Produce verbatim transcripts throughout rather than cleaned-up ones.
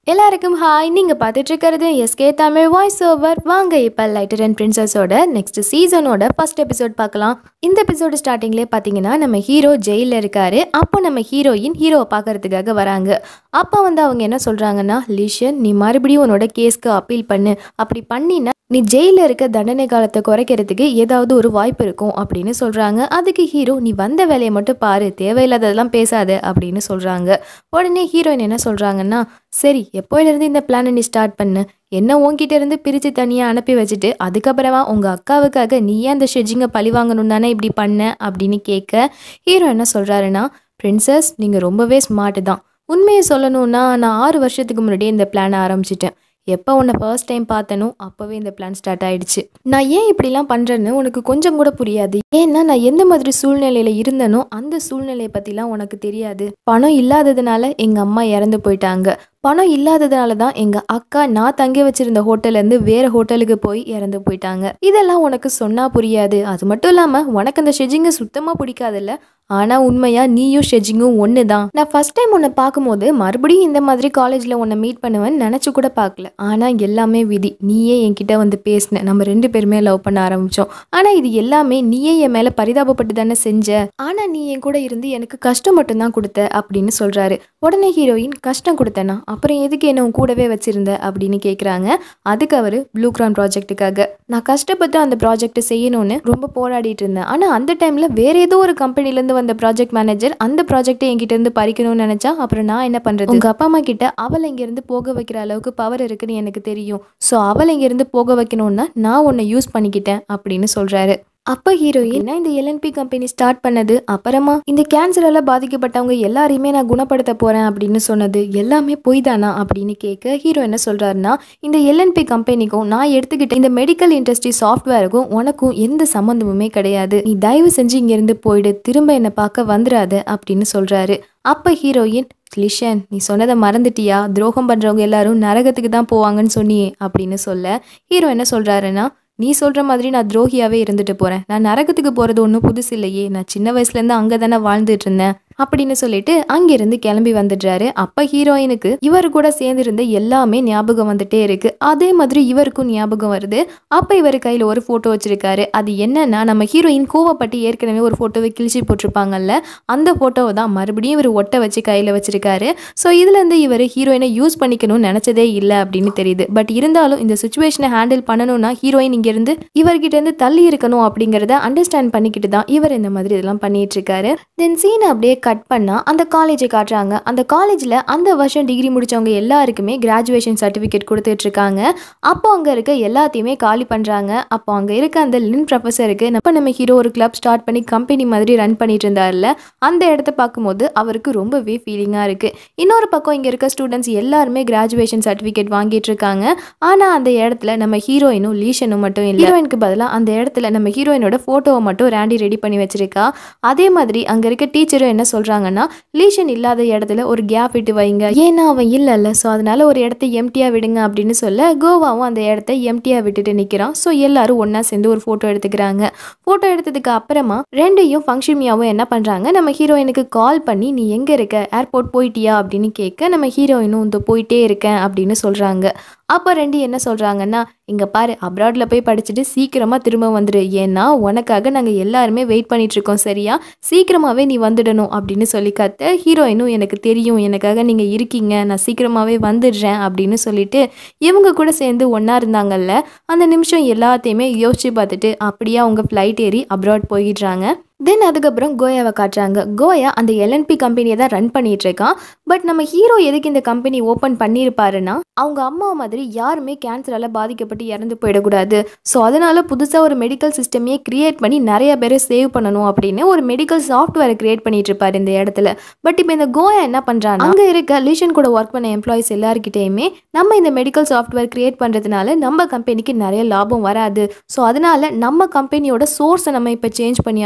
எல்லாருக்கும் ஹாய். நீங்க பார்த்துட்டு இருக்கிறது எஸ்கே தமிழ் வாய்ஸ் ஓவர். வாங்க இப்போ லைட்டர் அண்ட் பிரின்சஸோட நெக்ஸ்ட் சீசனோட ஃபர்ஸ்ட் எபிசோட் பார்க்கலாம். இந்த எபிசோடு ஸ்டார்டிங்லேயே பார்த்தீங்கன்னா நம்ம ஹீரோ ஜெயிலில் இருக்காரு. அப்போ நம்ம ஹீரோயின் ஹீரோவை பார்க்கறதுக்காக வராங்க. அப்போ வந்து அவங்க என்ன சொல்கிறாங்கன்னா, லிஷன் நீ மறுபடியும் உன்னோட கேஸ்க்கு அப்பீல் பண்ணு, அப்படி பண்ணினா நீ ஜெயிலில் இருக்க தண்டனை காலத்தை குறைக்கிறதுக்கு ஏதாவது ஒரு வாய்ப்பு இருக்கும் அப்படின்னு சொல்கிறாங்க. அதுக்கு ஹீரோ நீ வந்த வேலையை மட்டும் பாரு, தேவையில்லாததெல்லாம் பேசாத அப்படின்னு சொல்கிறாங்க. உடனே ஹீரோயின் என்ன சொல்கிறாங்கன்னா, சரி எப்போயிலேருந்து இந்த பிளானை நீ ஸ்டார்ட் பண்ணு, என்ன உன்கிட்ட இருந்து பிரித்து தனியாக அனுப்பி வச்சுட்டு அதுக்கப்புறமா உங்கள் அக்காவுக்காக நீ ஏன் அந்த ஷெட்ஜிங்கை பழி வாங்கணும் தானே இப்படி பண்ண அப்படின்னு கேட்க ஹீரோ என்ன சொல்கிறாருன்னா, பிரின்சஸ் நீங்கள் ரொம்பவே ஸ்மார்ட்டு தான். உண்மையை சொல்லணும்னா நான் ஆறு வருஷத்துக்கு முன்னாடியே இந்த பிளானை ஆரம்பிச்சிட்டேன். எப்போ உன்னை ஃபர்ஸ்ட் டைம் பார்த்தனோ அப்போவே இந்த பிளான் ஸ்டார்ட் ஆகிடுச்சு. நான் ஏன் இப்படிலாம் பண்ணுறேன்னு உனக்கு கொஞ்சம் கூட புரியாது. ஏன்னா நான் எந்த மாதிரி சூழ்நிலையில் இருந்தனோ அந்த சூழ்நிலையை பற்றிலாம் உனக்கு தெரியாது. பணம் இல்லாததுனால எங்கள் அம்மா இறந்து போயிட்டாங்க. பணம் இல்லாததுனால தான் எங்கள் அக்கா நான் தங்கி வச்சிருந்த ஹோட்டல்லேருந்து வேறு ஹோட்டலுக்கு போய் இறந்து போயிட்டாங்க. இதெல்லாம் உனக்கு சொன்னால் புரியாது. அது மட்டும் இல்லாமல் உனக்கு அந்த ஷெட்ஜிங்கை சுத்தமாக பிடிக்காதுல்ல. ஆனால் உண்மையா நீயும் ஷெட்ஜிங்கும் ஒன்று தான். நான் ஃபர்ஸ்ட் டைம் உன்னை பார்க்கும்போது மறுபடியும் இந்த மாதிரி காலேஜில் உன்னை மீட் பண்ணுவேன்னு நினச்சி கூட பார்க்கல. ஆனால் எல்லாமே விதி. நீயே என்கிட்ட வந்து பேசின, நம்ம ரெண்டு பேருமே லவ் பண்ண ஆரம்பித்தோம். ஆனால் இது எல்லாமே நீயே என் மேலே பரிதாபப்பட்டு தானே செஞ்ச. ஆனால் நீ என் கூட இருந்து எனக்கு கஷ்டம் மட்டும்தான் கொடுத்த அப்படின்னு சொல்கிறாரு. உடனே ஹீரோயின் கஷ்டம் கொடுத்தேனா, அப்புறம் எதுக்கு என்ன உன் கூடவே வச்சிருந்த அப்படின்னு கேட்குறாங்க. அதுக்கு அவர் ப்ளூ கிரான் ப்ராஜெக்ட்டுக்காக நான் கஷ்டப்பட்டு அந்த ப்ராஜெக்டை செய்யணும்னு ரொம்ப போராடிட்டு இருந்தேன். ஆனால் அந்த டைமில் வேற ஏதோ ஒரு கம்பெனிலேருந்து வந்த ப்ராஜெக்ட் மேனேஜர் அந்த ப்ராஜெக்டை என்கிட்ட இருந்து பறிக்கணும்னு நினச்சா அப்புறம் நான் என்ன பண்ணுறது? உங்கள் அப்பா அம்மா கிட்ட அவளை இங்கேருந்து போக வைக்கிற அளவுக்கு பவர் இருக்குன்னு எனக்கு தெரியும். ஸோ அவளை இங்கேருந்து போக வைக்கணும்னா நான் உன்னை யூஸ் பண்ணிக்கிட்டேன் அப்படின்னு சொல்கிறாரு. அப்போ ஹீரோயின் இந்த எல்என்பி கம்பெனி ஸ்டார்ட் பண்ணது, அப்புறமா இந்த கேன்சரால் பாதிக்கப்பட்டவங்க எல்லாரையுமே நான் குணப்படுத்த போகிறேன் அப்படின்னு சொன்னது எல்லாமே பொய் தானா அப்படின்னு கேட்க ஹீரோ என்ன சொல்கிறாருன்னா, இந்த எல்என்பி கம்பெனிக்கும் நான் எடுத்துக்கிட்ட இந்த மெடிக்கல் இண்டஸ்ட்ரி சாஃப்ட்வேருக்கும் உனக்கும் எந்த சம்மந்தமுமே கிடையாது. நீ தயவு செஞ்சு இங்கேருந்து போயிடு, திரும்ப என்னை பார்க்க வந்துடாத அப்படின்னு சொல்கிறாரு. அப்போ ஹீரோயின், லிஷன் நீ சொன்னதை மறந்துட்டியா? துரோகம் பண்ணுறவங்க எல்லாரும் நரகத்துக்கு தான் போவாங்கன்னு சொன்னியே அப்படின்னு சொல்ல ஹீரோ என்ன சொல்கிறாருன்னா, நீ சொல்கிற மாதிரி நான் துரோகியாகவே இருந்துட்டு போகிறேன். நான் நரகத்துக்கு போகிறது ஒன்றும் புதுசு இல்லையே, நான் சின்ன வயசுலேருந்து அங்கே தானே வாழ்ந்துட்டு இருந்தேன் அப்படின்னு சொல்லிட்டு அங்கிருந்து கிளம்பி வந்துடுறாரு. அப்போ ஹீரோயினுக்கு இவர் கூட சேர்ந்துருந்த எல்லாமே ஞாபகம் வந்துட்டே இருக்கு. அதே மாதிரி இவருக்கும் ஞாபகம் வருது. அப்போ இவர் கையில் ஒரு ஃபோட்டோ வச்சிருக்காரு. அது என்னன்னா நம்ம ஹீரோயின் கோவப்பட்டு ஏற்கனவே ஒரு ஃபோட்டோவை கிழிச்சி போட்டிருப்பாங்கல்ல, அந்த ஃபோட்டோவை தான் மறுபடியும் இவர் ஒட்ட வச்சு கையில் வச்சிருக்காரு. ஸோ இதுலேருந்து இவர் ஹீரோயினை யூஸ் பண்ணிக்கணும்னு நினச்சதே இல்லை அப்படின்னு தெரியுது. பட் இருந்தாலும் இந்த சுச்சுவேஷனை ஹேண்டில் பண்ணணும்னா ஹீரோயின் இங்கேருந்து இவர்கிட்ட இருந்து தள்ளி இருக்கணும் அப்படிங்கிறத அண்டர்ஸ்டாண்ட் பண்ணிக்கிட்டு தான் இவர் இந்த மாதிரி இதெல்லாம் பண்ணிட்டு இருக்காரு. தென் சீன் அப்படியே கட் பண்ணா அந்த காலேஜை காட்டுறாங்க. அந்த காலேஜில் அந்த வருஷம் டிகிரி முடிச்சவங்க எல்லாருக்குமே கிராஜுவேஷன் சர்டிஃபிகேட் கொடுத்துட்டு இருக்காங்க. அப்போ அங்கே இருக்க எல்லாத்தையுமே காலி பண்ணுறாங்க. அப்போ அங்கே இருக்க அந்த லின் ப்ரொஃபஸருக்கு நம்ம நம்ம ஹீரோ ஒரு கிளப் ஸ்டார்ட் பண்ணி கம்பெனி மாதிரி ரன் பண்ணிட்டு இருந்தார்ல, அந்த இடத்த பார்க்கும்போது அவருக்கு ரொம்பவே ஃபீலிங்காக இருக்குது. இன்னொரு பக்கம் இங்கே இருக்க ஸ்டூடெண்ட்ஸ் எல்லாருமே கிராஜுவேஷன் சர்டிஃபிகேட் வாங்கிட்டு இருக்காங்க. ஆனால் அந்த இடத்துல நம்ம ஹீரோயினும் லீஷனும் மட்டும் இல்லை. ஹீரோயினுக்கு பதிலாக அந்த இடத்துல நம்ம ஹீரோயினோட ஃபோட்டோவை மட்டும் ராண்டி ரெடி பண்ணி வச்சிருக்கா. அதே மாதிரி அங்கே இருக்க டீச்சரும் என்ன சொல்கிறாங்கன்னா, லீஷன் இல்லாத இடத்துல ஒரு கேப் விட்டு வைங்க, ஏன்னா அவன் இல்லைல்ல, ஸோ அதனால ஒரு இடத்த எம்டியாக விடுங்க அப்படின்னு சொல்ல கோவாவும் அந்த இடத்த எம்டியாக விட்டுட்டு நிற்கிறான். ஸோ எல்லாரும் ஒன்றா சேர்ந்து ஒரு ஃபோட்டோ எடுத்துக்கிறாங்க. ஃபோட்டோ எடுத்ததுக்கு அப்புறமா ரெண்டையும் ஃபங்க்ஷன்மியாவும் என்ன பண்ணுறாங்க, நம்ம ஹீரோயினுக்கு கால் பண்ணி நீ எங்கே இருக்க, ஏர்போர்ட் போயிட்டியா அப்படின்னு கேட்க நம்ம ஹீரோயினும் இந்த போயிட்டே இருக்கேன் அப்படின்னு சொல்கிறாங்க. அப்போ ரெண்டு என்ன சொல்கிறாங்கன்னா, இங்கே பாரு அப்ராடில் போய் படிச்சுட்டு சீக்கிரமாக திரும்ப வந்துடு, ஏன்னா உனக்காக நாங்கள் எல்லாருமே வெயிட் பண்ணிகிட்ருக்கோம், சரியா சீக்கிரமாகவே நீ வந்துடணும் அப்படின்னு சொல்லி கத்த ஹீரோயினும் எனக்கு தெரியும் எனக்காக நீங்கள் இருக்கீங்க, நான் சீக்கிரமாகவே வந்துடுறேன் அப்படின்னு சொல்லிட்டு இவங்க கூட சேர்ந்து ஒன்றா இருந்தாங்கல்ல அந்த நிமிஷம் எல்லாத்தையுமே யோசிச்சு பார்த்துட்டு அப்படியே அவங்க ஃப்ளைட் ஏறி அப்ராட் போயிடுறாங்க. தென் அதுக்கப்புறம் கோயாவை காட்டுறாங்க. கோயா அந்த எல்என்பி கம்பெனியை தான் ரன் பண்ணிட்டு இருக்கான். பட் நம்ம ஹீரோ எதுக்கு இந்த கம்பெனி ஓப்பன் பண்ணியிருப்பாருன்னா, அவங்க அம்மா மாதிரி யாருமே கேன்சரால் பாதிக்கப்பட்டு இறந்து போயிடக்கூடாது. ஸோ அதனால புதுசாக ஒரு மெடிக்கல் சிஸ்டமே கிரியேட் பண்ணி நிறைய பேரை சேவ் பண்ணணும் அப்படின்னு ஒரு மெடிக்கல் சாஃப்ட்வேரை கிரியேட் பண்ணிட்டு இருப்பாரு இந்த இடத்துல. பட் இப்போ இந்த கோயா என்ன பண்ணுறாங்க, அங்கே இருக்க லீஷன் கூட ஒர்க் பண்ண எம்ப்ளாயிஸ் எல்லாருக்கிட்டையுமே நம்ம இந்த மெடிக்கல் சாஃப்ட்வேர் கிரியேட் பண்ணுறதுனால நம்ம கம்பெனிக்கு நிறைய லாபம் வராது. ஸோ அதனால நம்ம கம்பெனியோட சோர்ஸை நம்ம இப்போ சேஞ்ச் பண்ணி ஆகணும்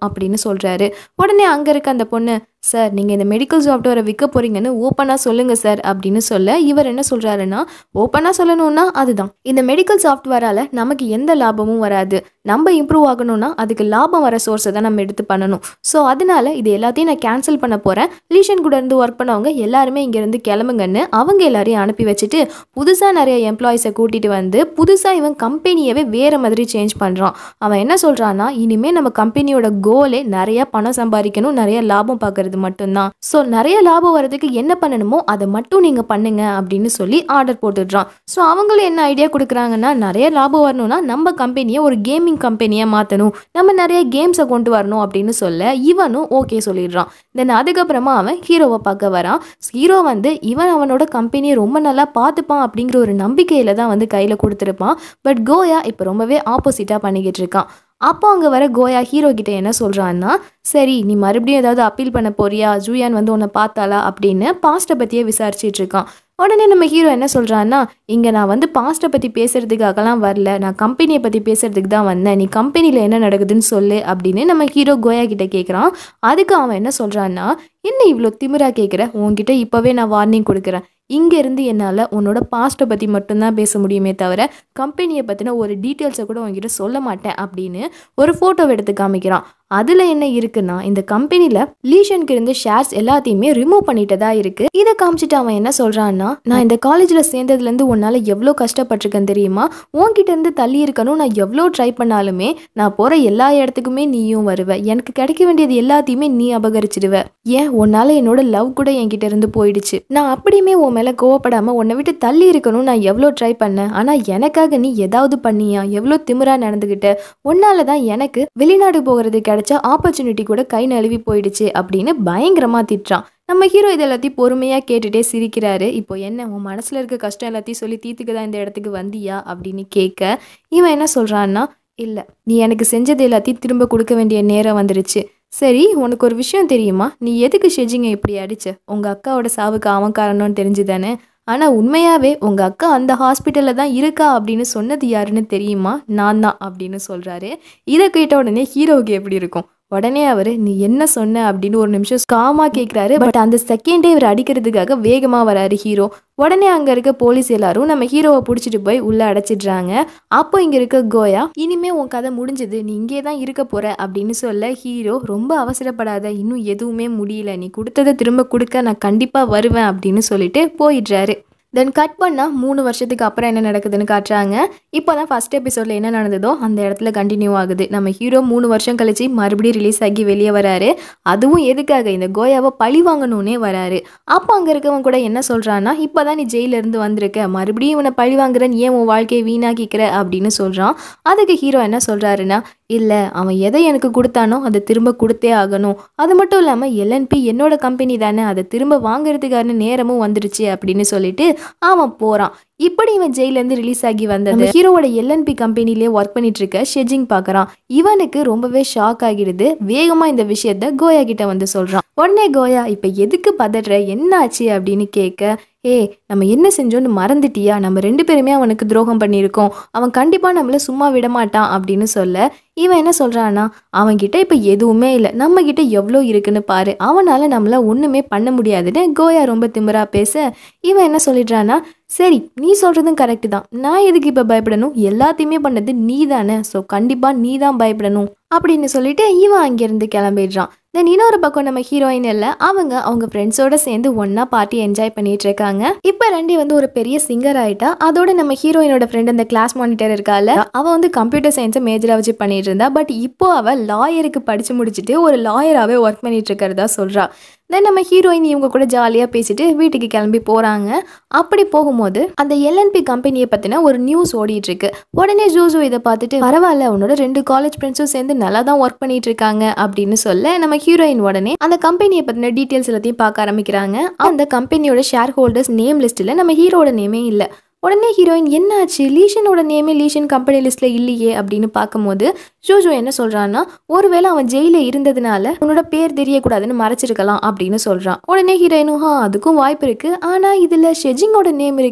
அப்படின்னு சொல்கிறாரு. உடனே அங்கே இருக்க அந்த பொண்ணு, சார் நீங்கள் இந்த மெடிக்கல் சாஃப்ட்வேரை விற்க போகிறீங்கன்னு ஓப்பனாக சொல்லுங்கள் சார் அப்படின்னு சொல்ல, இவர் என்ன சொல்கிறாருன்னா, ஓப்பனாக சொல்லணும்னா அதுதான், இந்த மெடிக்கல் சாஃப்ட்வேரால் நமக்கு எந்த லாபமும் வராது, நம்ம இம்ப்ரூவ் ஆகணும்னா அதுக்கு லாபம் வர சோர்ஸை தான் நம்ம எடுத்து பண்ணணும். ஸோ அதனால இது எல்லாத்தையும் நான் கேன்சல் பண்ண போகிறேன். லீஷன் கூட இருந்து ஒர்க் பண்ணவங்க எல்லாருமே இங்கேருந்து கிளம்புங்கன்னு அவங்க எல்லாரையும் அனுப்பி வச்சுட்டு புதுசாக நிறைய எம்ப்ளாயிஸை கூட்டிகிட்டு வந்து புதுசாக இவன் கம்பெனியவே வேறு மாதிரி சேஞ்ச் பண்ணுறான். அவன் என்ன சொல்கிறான்னா, இனிமேல் நம்ம கம்பெனியோட கோலே நிறைய பணம் சம்பாதிக்கணும், நிறைய லாபம் பார்க்கறது மட்டும்தான். ஸோ நிறைய லாபம் வரதுக்கு என்ன பண்ணணுமோ அதை மட்டும் நீங்கள் பண்ணுங்க அப்படின்னு சொல்லி ஆர்டர் போட்டுடுறான். ஸோ அவங்களும் என்ன ஐடியா கொடுக்குறாங்கன்னா, நிறைய லாபம் வரணும்னா நம்ம கம்பெனியை ஒரு கேமிங் கம்பெனியாக மாற்றணும், நம்ம நிறைய கேம்ஸை கொண்டு வரணும் அப்படின்னு சொல்ல இவனும் ஓகே சொல்லிடுறான். தென் அதுக்கப்புறமா அவன் ஹீரோவை பார்க்க வரான். ஹீரோ வந்து இவன் அவனோட கம்பெனியை ரொம்ப நல்லா பார்த்துப்பான் அப்படிங்கிற ஒரு நம்பிக்கையில தான் வந்து கையில் கொடுத்துருப்பான். பட் கோயா இப்போ ரொம்பவே ஆப்போசிட்டாக பண்ணிக்கிட்டு இருக்கான். அப்போ அங்கே வர கோயா ஹீரோ கிட்ட என்ன சொல்கிறான்னா, சரி நீ மறுபடியும் ஏதாவது அப்பீல் பண்ண போறியா, ஜூயான் வந்து உன்னை பார்த்தாளா அப்படின்னு பாஸ்ட்டை பற்றியே விசாரிச்சிட்டு இருக்கான். உடனே நம்ம ஹீரோ என்ன சொல்கிறான்னா, இங்கே நான் வந்து பாஸ்ட்டை பற்றி பேசுகிறதுக்காகலாம் வரல, நான் கம்பெனியை பற்றி பேசுகிறதுக்கு தான் வந்தேன், நீ கம்பெனியில் என்ன நடக்குதுன்னு சொல்லு அப்படின்னு நம்ம ஹீரோ கோயா கிட்ட கேட்குறான். அதுக்கு அவன் என்ன சொல்கிறான்னா, என்ன இவ்வளோ திமிரா கேட்குற, உன்கிட்ட இப்போவே நான் வார்னிங் கொடுக்குறேன், இங்கேருந்து என்னால் உன்னோட பாஸ்ட்டை பற்றி மட்டும்தான் பேச முடியுமே தவிர கம்பெனியை பற்றின ஒரு டீட்டெயில்ஸை கூட உங்ககிட்ட சொல்ல மாட்டேன் அப்படின்னு ஒரு ஃபோட்டோவை எடுத்து காமிக்கிறான். அதில் என்ன இருக்குன்னா, இந்த கம்பெனியில் லீஷனுக்கு இருந்த ஷேர்ஸ் எல்லாத்தையுமே ரிமூவ் பண்ணிட்டதா இருக்குது. இதை காமிச்சிட்டு அவன் என்ன சொல்கிறான்னா, நான் இந்த காலேஜில் சேர்ந்ததுலேருந்து உன்னால் எவ்வளோ கஷ்டப்பட்டிருக்கேன் தெரியுமா, உன்கிட்ட இருந்து தள்ளி இருக்கணும் நான் எவ்வளோ ட்ரை பண்ணாலுமே நான் போகிற எல்லா இடத்துக்குமே நீயும் வருவ, எனக்கு கிடைக்க வேண்டியது எல்லாத்தையுமே நீ அபகரிச்சிடுவ, ஏன் உன்னால் என்னோட லவ் கூட என்கிட்ட இருந்து போயிடுச்சு, நான் அப்படியுமே உன் மேலே கோவப்படாமல் உன்னை விட்டு தள்ளி இருக்கணும் நான் எவ்வளோ ட்ரை பண்ணேன், ஆனால் எனக்காக நீ ஏதாவது பண்ணியா, எவ்வளோ திமிரா நடந்துக்கிட்ட, உன்னால தான் எனக்கு வெளிநாடு போகிறது கிடைச்ச ஆப்பர்ச்சுனிட்டி கூட கை நழுவி போயிடுச்சு அப்படின்னு பயங்கரமா திட்டுறான். நம்ம ஹீரோ இது எல்லாத்தையும் பொறுமையா கேட்டுட்டே சிரிக்கிறாரு. இப்போ என்ன உன் மனசுல இருக்க கஷ்டம் எல்லாத்தையும் சொல்லி தீர்த்துக்க தான் இந்த இடத்துக்கு வந்தியா அப்படின்னு கேட்க, இவன் என்ன சொல்றான்னா, இல்லை நீ எனக்கு செஞ்சது எல்லாத்தையும் திரும்ப கொடுக்க வேண்டிய நேரம் வந்துருச்சு. சரி உனக்கு ஒரு விஷயம் தெரியுமா, நீ எதுக்கு ஷெஜிங்கை இப்படி அடிச்ச, உங்க அக்காவோட சாவுக்கு அவன் காரணம்னு தெரிஞ்சுதானே, ஆனால் உண்மையாகவே உங்கள் அக்கா அந்த ஹாஸ்பிட்டலில் தான் இருக்கா அப்படின்னு சொன்னது யாருன்னு தெரியுமா, நான் தான் அப்படின்னு சொல்கிறாரு. இதை கேட்ட உடனே ஹீரோவுக்கு எப்படி இருக்கும், உடனே அவர் நீ என்ன சொன்ன அப்படின்னு ஒரு நிமிஷம் காமாக கேட்குறாரு. பட் அந்த செகண்டே இவர் அடிக்கிறதுக்காக வேகமாக வராரு ஹீரோ. உடனே அங்கே இருக்க போலீஸ் எல்லாரும் நம்ம ஹீரோவை பிடிச்சிட்டு போய் உள்ளே அடைச்சிடுறாங்க. அப்போ இங்கே இருக்க கோயா, இனிமே உன் கதை முடிஞ்சது, நீ இங்கே தான் இருக்க போகிற அப்படின்னு சொல்ல ஹீரோ ரொம்ப அவசரப்படாத, இன்னும் எதுவுமே முடியல, நீ கொடுத்ததை திரும்ப கொடுக்க நான் கண்டிப்பாக வருவேன் அப்படின்னு சொல்லிட்டு போயிடுறாரு. தென் கட் பண்ணால் மூணு வருஷத்துக்கு அப்புறம் என்ன நடக்குதுன்னு காட்டுறாங்க. இப்போ தான் ஃபஸ்ட் எபிசோடில் என்ன நடந்ததோ அந்த இடத்துல கண்டினியூ ஆகுது. நம்ம ஹீரோ மூணு வருஷம் கழிச்சு மறுபடியும் ரிலீஸ் ஆகி வெளியே வராரு. அதுவும் எதுக்காக, இந்த கோயாவை பழி வாங்கணுன்னே வராரு. அப்போ அங்கே இருக்கவங்க கூட என்ன சொல்கிறான்னா, இப்போ தான் நீ ஜெயிலேருந்து வந்திருக்க, மறுபடியும் இவனை பழி வாங்குறேன்னு ஏன் உன் வாழ்க்கையை வீணாக்கிக்கிற அப்படின்னு சொல்கிறான். அதுக்கு ஹீரோ என்ன சொல்கிறாருன்னா, இல்லை அவன் எதை எனக்கு கொடுத்தானோ அதை திரும்ப கொடுத்தே ஆகணும், அது மட்டும் இல்லாமல் எல்என்பி என்னோட கம்பெனி தானே, அதை திரும்ப வாங்குறதுக்கான நேரமும் வந்துருச்சு அப்படின்னு சொல்லிட்டு அவன் போகிறான். இப்படி இவன் ஜெயிலேருந்து ரிலீஸ் ஆகி வந்தது ஹீரோவோட எல்என்பி கம்பெனிலே ஒர்க் பண்ணிட்டு இருக்க ஷெஜிங் பார்க்குறான். இவனுக்கு ரொம்பவே ஷாக் ஆகிடுது. வேகமாக இந்த விஷயத்த கோயா கிட்ட வந்து சொல்கிறான். உடனே கோயா, இப்போ எதுக்கு பதற, என்ன ஆச்சு அப்படின்னு கேட்க, ஏ நம்ம என்ன செஞ்சோன்னு மறந்துட்டியா, நம்ம ரெண்டு பேருமே அவனுக்கு துரோகம் பண்ணியிருக்கோம், அவன் கண்டிப்பாக நம்மளை சும்மா விட மாட்டான் அப்படின்னு சொல்ல, இவன் என்ன சொல்கிறான்னா, அவன்கிட்ட இப்போ எதுவுமே இல்லை, நம்மக்கிட்ட எவ்வளோ இருக்குன்னு பாரு, அவனால் நம்மளை ஒன்றுமே பண்ண முடியாதுன்னு கோயா ரொம்ப திமிரா பேச, இவன் என்ன சொல்லிடுறான்னா, சரி நீ சொல்கிறதும் கரெக்டு தான், நான் எதுக்கு இப்போ பயப்படணும், எல்லாத்தையுமே பண்ணது நீ தானே, ஸோ கண்டிப்பாக நீ தான் பயப்படணும் அப்படின்னு சொல்லிட்டு இவன் அங்கேருந்து கிளம்பிடுறான். தென் இன்னொரு பக்கம் நம்ம ஹீரோயின் இல்லை, அவங்க அவங்க ஃப்ரெண்ட்ஸோட சேர்ந்து ஒன்னா பார்ட்டி என்ஜாய் பண்ணிட்டு இருக்காங்க. இப்போ ரெண்டி வந்து ஒரு பெரிய சிங்கர் ஆயிட்டா. அதோட நம்ம ஹீரோயினோட ஃப்ரெண்ட் அந்த கிளாஸ் மானிட்டர் இருக்கால, அவள் வந்து கம்ப்யூட்டர் சயின்ஸை மேஜராக வச்சு பண்ணிட்டு இருந்தா. பட் இப்போ அவள் லாயருக்கு படிச்சு முடிச்சுட்டு ஒரு லாயராகவே ஒர்க் பண்ணிட்டு இருக்கிறதா சொல்றா. தென் நம்ம ஹீரோயின் இவங்க கூட ஜாலியாக பேசிட்டு வீட்டுக்கு கிளம்பி போகிறாங்க. அப்படி போகும்போது அந்த எல்என்பி கம்பெனியை பற்றின ஒரு நியூஸ் ஓடிட்டு இருக்கு. உடனே ஜூசு இதை பார்த்துட்டு, பரவாயில்ல உன்னோட ரெண்டு காலேஜ் ஃப்ரெண்ட்ஸும் சேர்ந்து நல்லா தான் ஒர்க் பண்ணிட்டு இருக்காங்க அப்படின்னு சொல்ல, நம்ம ஹீரோயின் உடனே அந்த கம்பெனியை பற்றின டீட்டெயில்ஸ் எல்லாத்தையும் பார்க்க ஆரம்பிக்கிறாங்க. அந்த கம்பெனியோட ஷேர் ஹோல்டர்ஸ் நேம் லிஸ்ட்டில் நம்ம ஹீரோட நேமே இல்லை. உடனே ஹீரோயின் என்னாச்சு, லீஷனோட நேமே லீஷன் கம்பெனி லிஸ்ட்ல இல்லையே அப்படின்னு பார்க்கும்போது ஜோஜோ என்ன சொல்றான்னா, ஒருவேளை அவன் ஜெயில இருந்ததுனால உன்னோட பேர் தெரியக்கூடாதுன்னு மறைச்சிருக்கலாம் அப்படின்னு சொல்றான். உடனே ஹீரோயினும், ஹா அதுக்கும் வாய்ப்பு இருக்கு, ஆனா இதுல ஷெஜிங்கோட நேம் இருக்கே,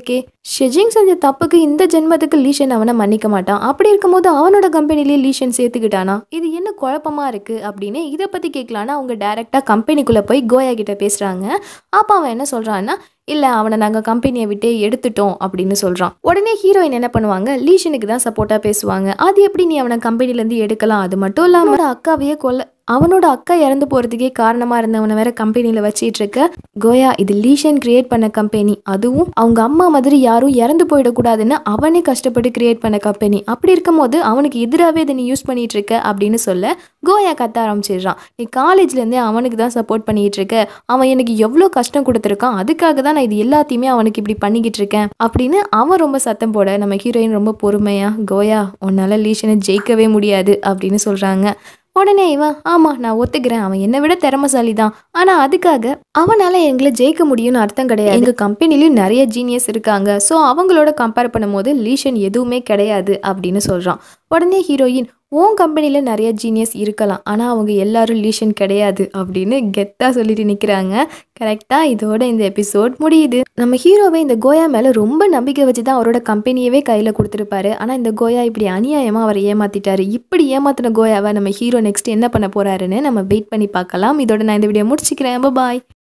ஷெஜிங் செஞ்ச தப்புக்கு இந்த ஜென்மத்துக்கு லீஷன் அவனை மன்னிக்க மாட்டான். அப்படி இருக்கும்போது அவனோட கம்பெனிலேயே லீஷன் சேர்த்துக்கிட்டானா? இது என்ன குழப்பமா இருக்கு அப்படின்னு இதை பத்தி கேட்கலான்னு அவங்க டைரக்டா கம்பெனிக்குள்ள போய் கோயா கிட்ட பேசுறாங்க. அப்ப அவன் என்ன சொல்றான்னா, இல்ல அவனை நாங்க கம்பெனியை விட்டே எடுத்துட்டோம் அப்படின்னு சொல்றான். உடனே ஹீரோயின் என்ன பண்ணுவாங்க, லீஷனுக்கு தான் சப்போர்ட்டா பேசுவாங்க. அது எப்படி நீ அவனை கம்பெனில இருந்து எடுக்கலாம்? அது மட்டும் இல்லாம அக்காவையே கொல்ல அவனோட அக்கா இறந்து போறதுக்கே காரணமா இருந்தவனை வேற கம்பெனில வச்சிட்டு இருக்க கோயா, இது லீஷன் கிரியேட் பண்ண கம்பெனி, அதுவும் அவங்க அம்மா மாதிரி யாரும் இறந்து போயிடக்கூடாதுன்னு அவனே கஷ்டப்பட்டு கிரியேட் பண்ண கம்பெனி. அப்படி இருக்கும் போது அவனுக்கு எதிராகவே இதை நீ யூஸ் பண்ணிட்டு இருக்க அப்படின்னு சொல்ல கோயா கத்த ஆரம்பிச்சிடுறான். நீ காலேஜ்ல இருந்தே அவனுக்கு தான் சப்போர்ட் பண்ணிட்டு இருக்க, அவன் எனக்கு எவ்வளோ கஷ்டம் கொடுத்துருக்கான், அதுக்காக தான் நான் இது எல்லாத்தையுமே அவனுக்கு இப்படி பண்ணிக்கிட்டு இருக்கேன் அப்படின்னு அவன் ரொம்ப சத்தம் போட நம்ம ஹீரோயின் ரொம்ப பொறுமையா, கோயா உன்னால லீஷனை ஜெயிக்கவே முடியாது அப்படின்னு சொல்றாங்க. உடனே இவன், ஆமா நான் ஒத்துக்கிறேன், அவன் என்னை விட திறமைசாலி தான், ஆனா அதுக்காக அவனால எங்களை ஜெயிக்க முடியும்னு அர்த்தம் கிடையாது. எங்க கம்பெனிலயும் நிறைய ஜீனியஸ் இருக்காங்க, ஸோ அவங்களோட கம்பேர் பண்ணும்போது லீஷன் எதுவுமே கிடையாது அப்படின்னு சொல்றான். உடனே ஹீரோயின், உன் கம்பெனில நிறைய ஜீனியஸ் இருக்கலாம், ஆனா அவங்க எல்லாரும் லீஷன் கிடையாது அப்படின்னு கெத்தா சொல்லிட்டு நிக்கிறாங்க. கரெக்டா இதோட இந்த எபிசோட் முடியுது. நம்ம ஹீரோவை இந்த கோயா மேல ரொம்ப நம்பிக்கை வச்சு தான் அவரோட கம்பெனியவே கையில கொடுத்துருப்பாரு. ஆனா இந்த கோயா இப்படி அநியாயமா அவரை ஏமாத்திட்டாரு. இப்படி ஏமாத்தின கோயாவை நம்ம ஹீரோ நெக்ஸ்ட் என்ன பண்ண போறாருன்னு நம்ம வெயிட் பண்ணி பார்க்கலாம். இதோட நான் இந்த வீடியோ முடிச்சுக்கிறேன். பாய்.